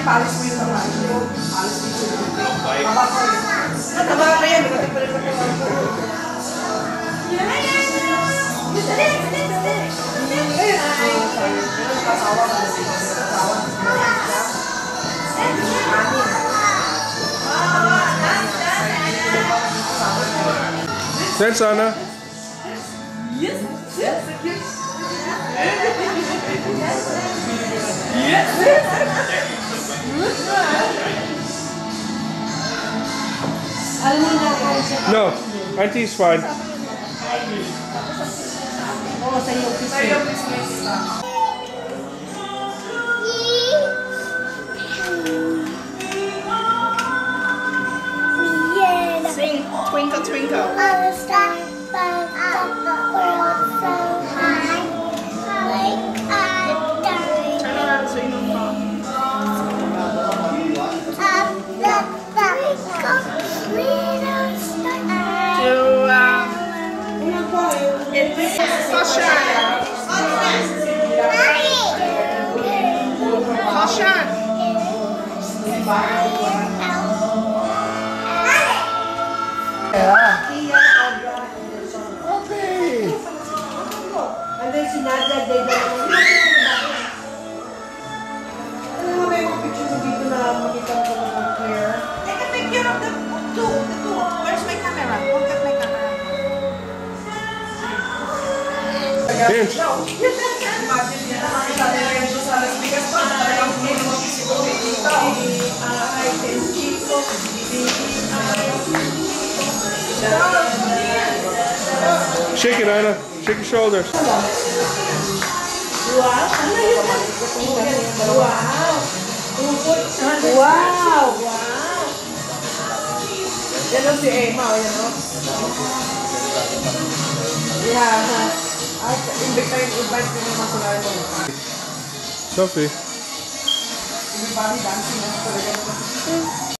palis mo yung naman. Palis mo yung taba ko yun. Taba ko yan. Thanks, Anna. Yes. Yes. Yes. No, Auntie is fine. Oh, sa'yo business. Sing Twinkle Twinkle. Turn around so you don't fall. Caution. Okay. And then sinadya, they don't. Ano nga may mga picture ko dito na makita ko na clear? Take a picture of the two. Where's my camera? Look at my camera. Dance. Shake it, Anna. Shake your shoulders. Wow. Yan o si Emma, yan o. Yeah. Invite ko naman sa lalo. Sophie. Everybody dancing na talaga naman.